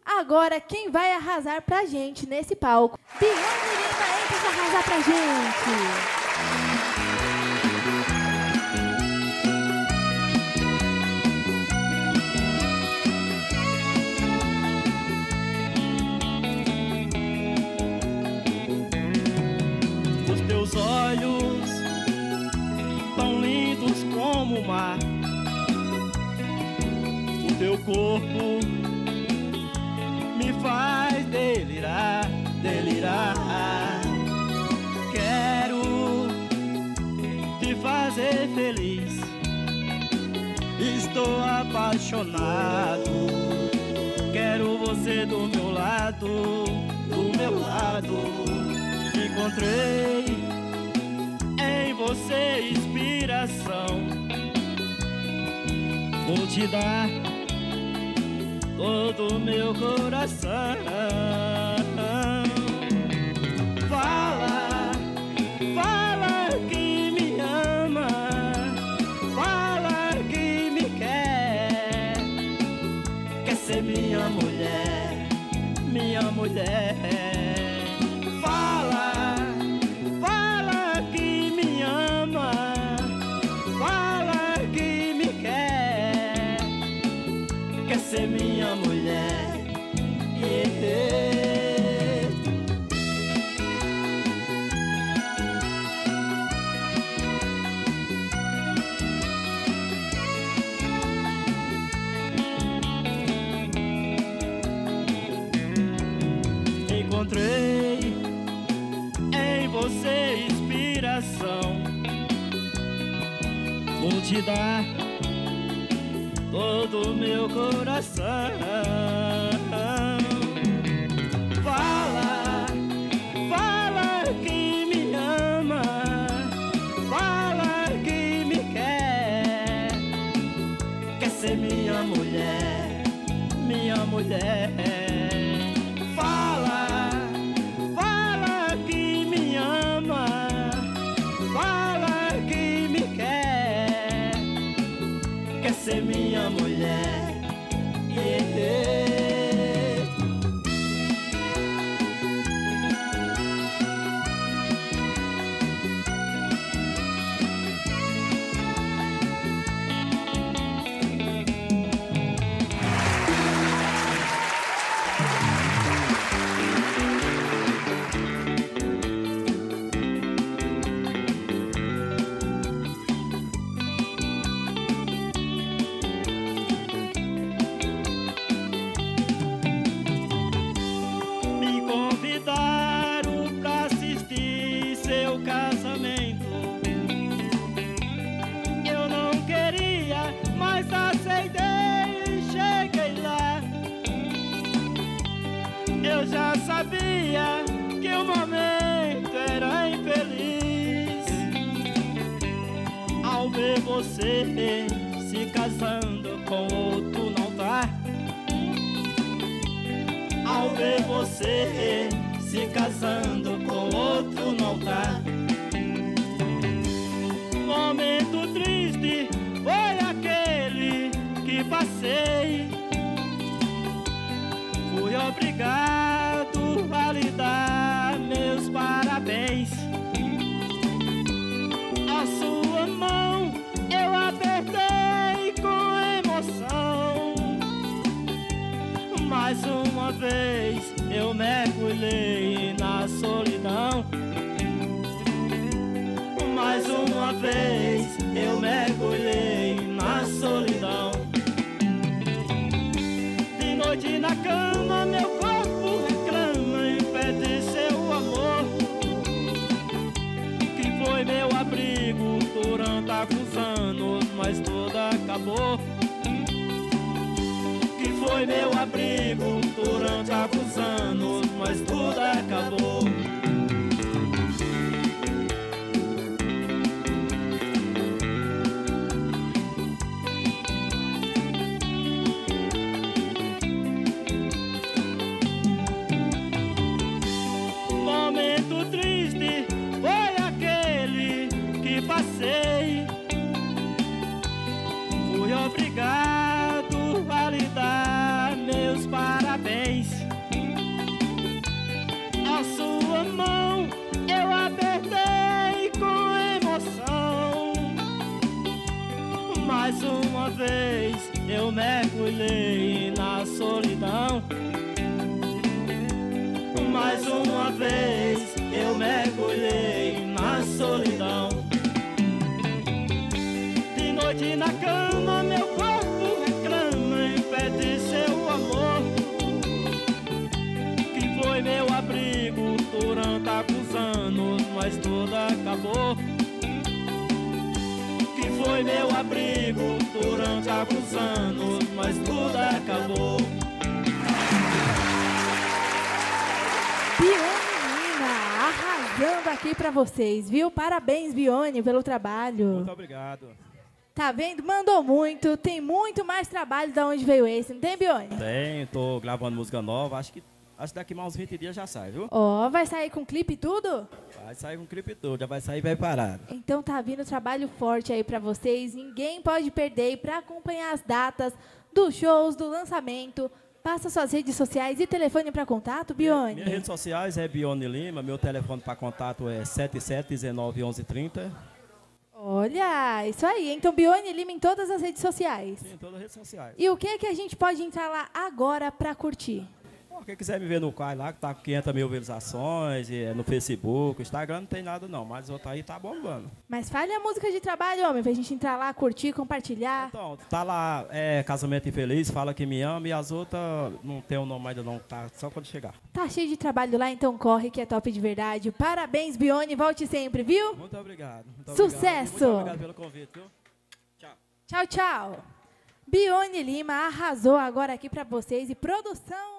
Agora, quem vai arrasar pra gente nesse palco? Biane Lima entra pra arrasar pra gente. Os teus olhos tão lindos como o mar, o teu corpo me faz delirar, delirar. Quero te fazer feliz, estou apaixonado. Quero você do meu lado, do meu lado. Encontrei em você inspiração, vou te dar todo o meu coração. Fala, fala que me ama, fala que me quer, quer ser minha mulher, minha mulher. Fala, fala que me ama, fala que me quer, quer ser minha mulher. Yeah. Encontrei em você inspiração, vou te dar todo o meu coração. Fala, fala que me ama, fala que me quer, quer ser minha mulher, minha mulher. Fala, fala que me ama, fala que me quer, quer ser minha mulher. Yeah. Me convidaram pra assistir seu casamento. Eu não queria, mas aceitei e cheguei lá. Eu já sabia que o momento era infeliz ao ver você se casando com outro no altar. Ao ver você se casando com outro no altar. Momento triste foi aquele que passei. Fui obrigado a lhe dar meus parabéns. A sua mão eu apertei com emoção. Mais uma vez eu mergulhei na solidão. Mais uma vez eu mergulhei na solidão. De noite na cama meu corpo reclama e pede seu amor, que foi meu abrigo durante alguns anos, mas tudo acabou. Que foi meu abrigo durante alguns anos, mas tudo acabou. Momento triste foi aquele que passei. Fui obrigado a lhe dar meu mergulhei na solidão. Mais uma vez eu mergulhei na solidão. De noite na cama meu corpo reclama e pede seu amor, que foi meu abrigo durante alguns anos, mas tudo acabou. Que foi meu abrigo durante alguns anos, mas tudo acabou. Bione Lima, arrasando aqui pra vocês, viu? Parabéns, Bione, pelo trabalho. Muito obrigado. Tá vendo? Mandou muito, tem muito mais trabalho de onde veio esse, não tem, Bione? Tem, tô gravando música nova, acho que daqui mais uns 20 dias já sai, viu? Ó, vai sair com clipe e tudo? Vai sair com um clipe todo, já vai sair preparado. Então tá vindo trabalho forte aí pra vocês, ninguém pode perder. E pra acompanhar as datas dos shows, do lançamento, passa suas redes sociais e telefone pra contato, Bione. Minhas redes sociais é Bione Lima, meu telefone para contato é 77191130. Olha, isso aí. Então, Bione Lima em todas as redes sociais. Sim, em todas as redes sociais. E o que é que a gente pode entrar lá agora pra curtir? Bom, quem quiser me ver no Quai lá, que tá com 500 mil visualizações, e no Facebook, Instagram não tem nada não, mas o outro aí tá bombando. Mas fale a música de trabalho, homem, pra gente entrar lá, curtir, compartilhar. Então, tá lá, Casamento Infeliz, Fala Que Me Ama, e as outras não tem o nome ainda não, tá só quando chegar. Tá cheio de trabalho lá, então corre que é top de verdade. Parabéns, Bione, volte sempre, viu? Muito obrigado. Muito Sucesso! Obrigado. Muito obrigado pelo convite, viu? Tchau. Tchau, tchau. Bione Lima arrasou agora aqui pra vocês e produção...